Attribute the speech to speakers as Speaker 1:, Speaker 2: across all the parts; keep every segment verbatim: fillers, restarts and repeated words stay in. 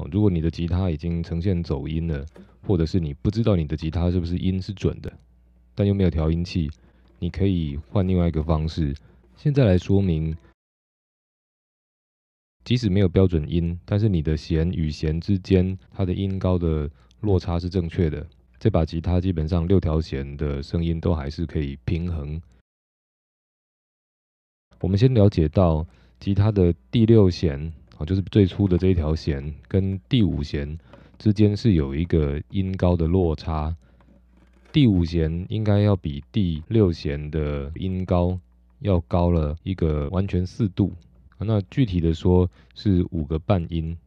Speaker 1: 如果你的吉他已经呈现走音了，或者是你不知道你的吉他是不是音是准的，但又没有调音器，你可以换另外一个方式。现在来说明，即使没有标准音，但是你的弦与弦之间它的音高的落差是正确的，这把吉他基本上六条弦的声音都还是可以平衡。我们先了解到吉他的第六弦，就是最初的这一条弦，跟第五弦之间是有一个音高的落差。第五弦应该要比第六弦的音高要高了一个完全四度，那具体的说是五个半音。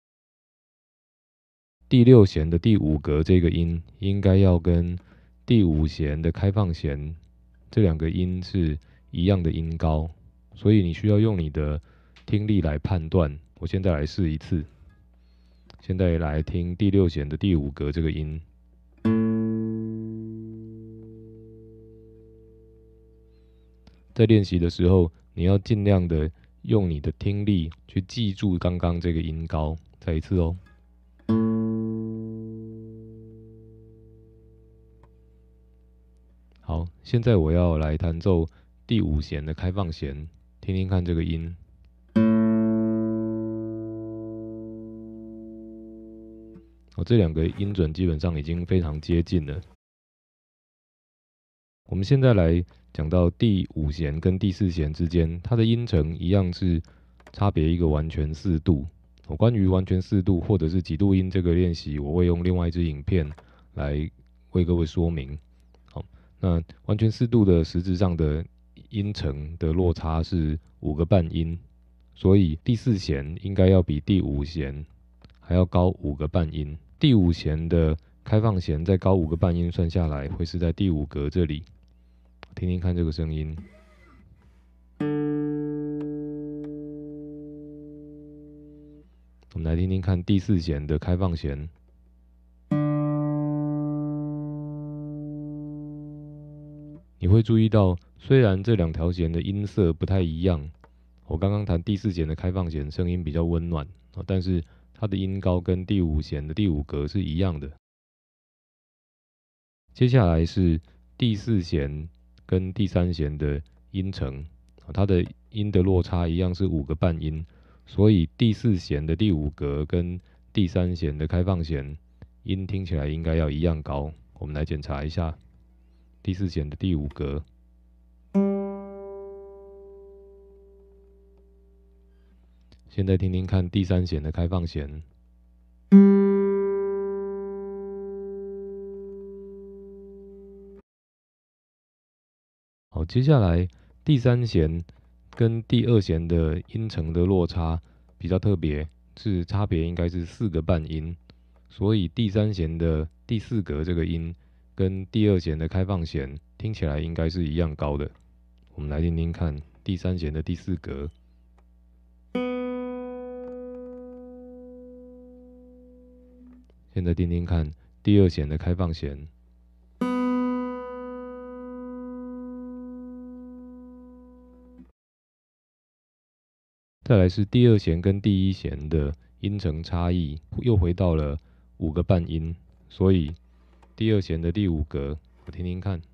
Speaker 1: 第六弦的第五格这个音应该要跟第五弦的开放弦这两个音是一样的音高，所以你需要用你的听力来判断。我现在来试一次，现在来听第六弦的第五格这个音。在练习的时候，你要尽量的用你的听力去记住刚刚这个音高。再一次哦。好，现在我要来弹奏第五弦的开放弦，听听看这个音。哦，这两个音准基本上已经非常接近了。我们现在来讲到第五弦跟第四弦之间，它的音程一样是差别一个完全四度。哦，关于完全四度或者是几度音这个练习，我会用另外一支影片来为各位说明。好，那完全四度的实质上的音程的落差是五个半音，所以第四弦应该要比第五弦还要高五个半音。第五弦的开放弦再高五个半音，算下来会是在第五格这里。听听看这个声音。我们来听听看第四弦的开放弦。你会注意到，虽然这两条弦的音色不太一样，我刚刚弹第四弦的开放弦声音比较温暖，但是它的音高跟第五弦的第五格是一样的。接下来是第四弦跟第三弦的音程，它的音的落差一样是五个半音，所以第四弦的第五格跟第三弦的开放弦音听起来应该要一样高。我们来检查一下第四弦的第五格。现在听听看第三弦的开放弦。好，接下来第三弦跟第二弦的音程的落差比较特别，是差别应该是四个半音，所以第三弦的第四格这个音跟第二弦的开放弦听起来应该是一样高的。我们来听听看第三弦的第四格。现在听听看第二弦的开放弦。再来是第二弦跟第一弦的音程差异，又回到了五个半音，所以第二弦的第五格，我听听看。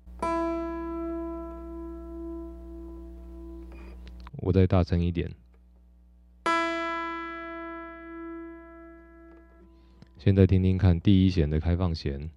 Speaker 1: 我再大声一点。现在听听看第一弦的开放弦。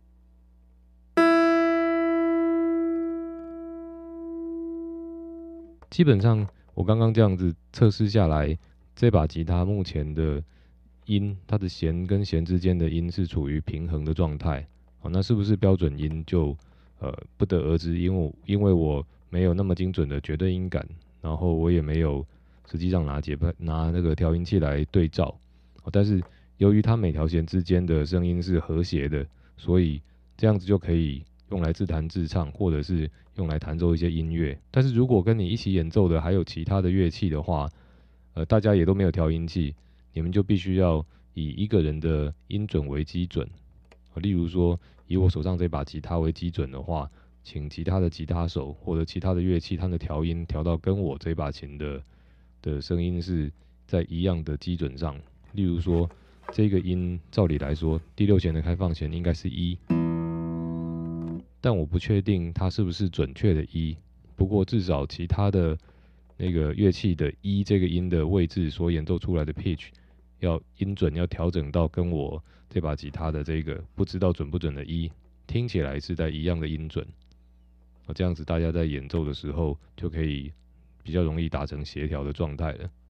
Speaker 1: 基本上我刚刚这样子测试下来，这把吉他目前的音，它的弦跟弦之间的音是处于平衡的状态。好，那是不是标准音就呃不得而知，因为我因为我没有那么精准的绝对音感，然后我也没有实际上拿节拍拿那个调音器来对照。但是由于它每条弦之间的声音是和谐的，所以这样子就可以用来自弹自唱，或者是用来弹奏一些音乐。但是如果跟你一起演奏的还有其他的乐器的话，呃，大家也都没有调音器，你们就必须要以一个人的音准为基准。例如说，以我手上这把吉他为基准的话，请其他的吉他手或者其他的乐器，它的调音调到跟我这把琴的的声音是在一样的基准上。例如说， 这个音照理来说，第六弦的开放弦应该是一，但我不确定它是不是准确的一。不过至少其他的那个乐器的一这个音的位置所演奏出来的 pitch， 要音准要调整到跟我这把吉他的这个不知道准不准的一，听起来是在一样的音准。这样子大家在演奏的时候就可以比较容易达成协调的状态了。